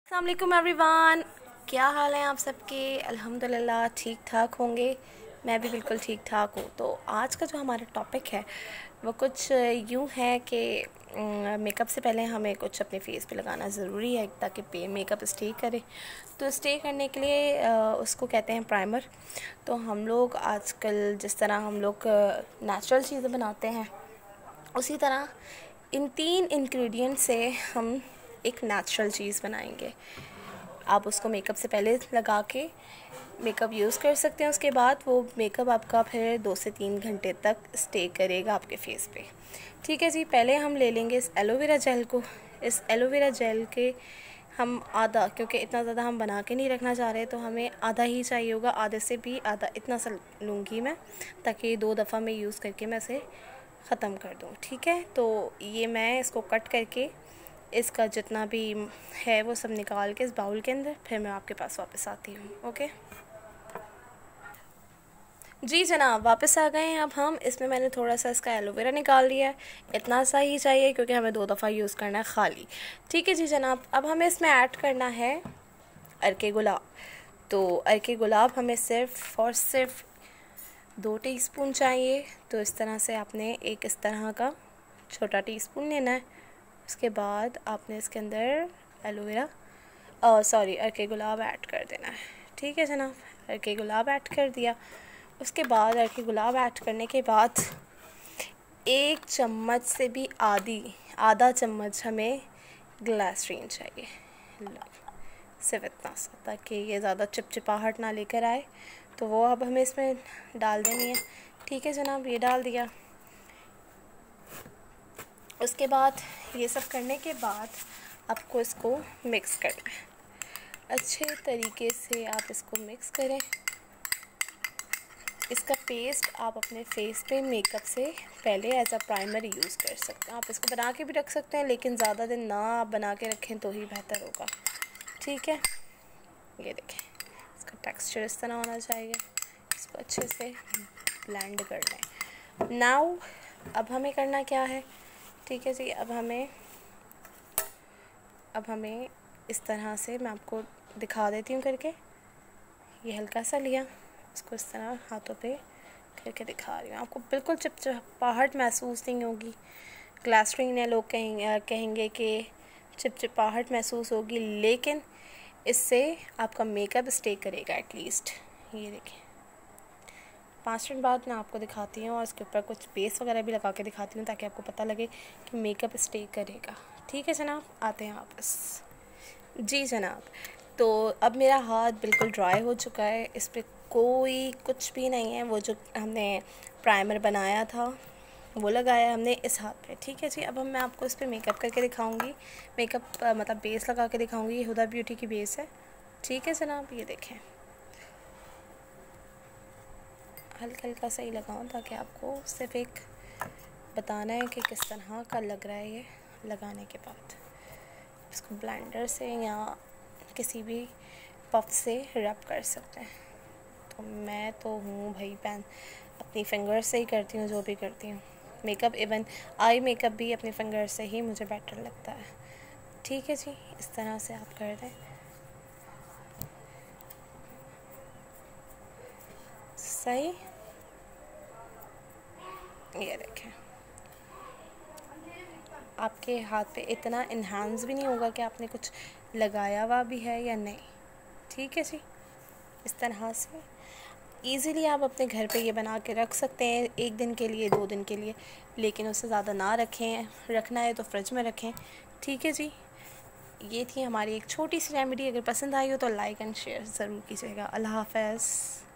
अस्सलाम वालेकुम एवरीवन, क्या हाल है आप सबके। अल्हम्दुलिल्लाह ठीक ठाक होंगे। मैं भी बिल्कुल ठीक ठाक हूँ। तो आज का जो हमारा टॉपिक है वो कुछ यूँ है कि मेकअप से पहले हमें कुछ अपने फेस पे लगाना ज़रूरी है ताकि मेकअप स्टे करे। तो स्टे करने के लिए उसको कहते हैं प्राइमर। तो हम लोग आजकल जिस तरह हम लोग नेचुरल चीज़ें बनाते हैं, उसी तरह इन 3 इंग्रेडिएंट से हम एक नेचुरल चीज़ बनाएंगे। आप उसको मेकअप से पहले लगा के मेकअप यूज़ कर सकते हैं। उसके बाद वो मेकअप आपका फिर 2 से 3 घंटे तक स्टे करेगा आपके फेस पे। ठीक है जी। पहले हम ले लेंगे इस एलोवेरा जेल को। इस एलोवेरा जेल के हम आधा, क्योंकि इतना ज़्यादा हम बना के नहीं रखना चाह रहे, तो हमें आधा ही चाहिए होगा। आधे से भी आधा इतना सा लूँगी मैं, ताकि 2 दफ़ा मैं यूज़ करके मैं इसे ख़त्म कर दूँ। ठीक है। तो ये मैं इसको कट करके इसका जितना भी है वो सब निकाल के इस बाउल के अंदर फिर मैं आपके पास वापस आती हूँ। ओके जी जनाब, वापस आ गए हैं। अब हम इसमें मैंने थोड़ा सा इसका एलोवेरा निकाल लिया है। इतना सा ही चाहिए क्योंकि हमें 2 दफ़ा यूज़ करना है खाली। ठीक है जी जनाब। अब हमें इसमें ऐड करना है अर्के गुलाब। तो अर्के गुलाब हमें सिर्फ़ और सिर्फ 2 टीस्पून चाहिए। तो इस तरह से आपने एक इस तरह का छोटा टीस्पून लेना है। उसके बाद आपने इसके अंदर एलोवेरा अर्के गुलाब ऐड कर देना है। ठीक है जनाब। अर्के गुलाब ऐड कर दिया। उसके बाद अर्के गुलाब ऐड करने के बाद 1 चम्मच से भी आधा चम्मच हमें ग्लिसरीन चाहिए। सिर्फ इतना सा, ताकि ये ज़्यादा चिपचिपाहट ना लेकर आए। तो वो अब हमें इसमें डाल देनी है। ठीक है जनाब, ये डाल दिया। उसके बाद ये सब करने के बाद आपको इसको मिक्स करना है। अच्छे तरीके से आप इसको मिक्स करें। इसका पेस्ट आप अपने फेस पे मेकअप से पहले एज अ प्राइमर यूज़ कर सकते हैं। आप इसको बना के भी रख सकते हैं, लेकिन ज़्यादा दिन ना आप बना के रखें तो ही बेहतर होगा। ठीक है। ये देखें, इसका टेक्सचर इस तरह होना चाहिए। इसको अच्छे से ब्लेंड कर लें। नाउ अब हमें करना क्या है। ठीक है जी। अब हमें इस तरह से, मैं आपको दिखा देती हूँ करके। ये हल्का सा लिया, इसको इस तरह हाथों पे करके दिखा रही हूँ। आपको बिल्कुल चिपचिपाहट महसूस नहीं होगी। ग्लिसरीन है, लोग कहेंगे कि चिपचिपाहट महसूस होगी, लेकिन इससे आपका मेकअप स्टे करेगा एटलीस्ट। ये देखिए, 5 मिनट बाद मैं आपको दिखाती हूँ और इसके ऊपर कुछ बेस वगैरह भी लगा के दिखाती हूँ, ताकि आपको पता लगे कि मेकअप स्टे करेगा। ठीक है जनाब, आते हैं वापस। जी जनाब। तो अब मेरा हाथ बिल्कुल ड्राई हो चुका है। इस पर कोई कुछ भी नहीं है। वो जो हमने प्राइमर बनाया था वो लगाया हमने इस हाथ पे। ठीक है जी। अब मैं आपको इस पर मेकअप करके दिखाऊंगी। मेकअप मतलब बेस लगा के दिखाऊंगी। ये हुदा ब्यूटी की बेस है। ठीक है जनाब, ये देखें, हल्का हल्का सा ही लगाऊँ, ताकि आपको सिर्फ एक बताना है कि किस तरह का लग रहा है। ये लगाने के बाद इसको ब्लेंडर से या किसी भी पफ से रब कर सकते हैं। तो मैं तो हूँ भाई अपनी फिंगर से ही करती हूँ जो भी करती हूँ। मेकअप, इवन आई मेकअप भी अपनी फिंगर से ही मुझे बेटर लगता है। ठीक है जी। इस तरह से आप कर दें। सही। ये देखें, आपके हाथ पे इतना इन्हांस भी नहीं होगा कि आपने कुछ लगाया हुआ भी है या नहीं। ठीक है जी। इस तरह से ईज़िली आप अपने घर पे ये बना के रख सकते हैं 1 दिन के लिए, 2 दिन के लिए, लेकिन उससे ज़्यादा ना रखें। रखना है तो फ्रिज में रखें। ठीक है जी। ये थी हमारी एक छोटी सी रेमेडी। अगर पसंद आई हो तो लाइक एंड शेयर ज़रूर कीजिएगा। अल्लाह हाफ़िज़।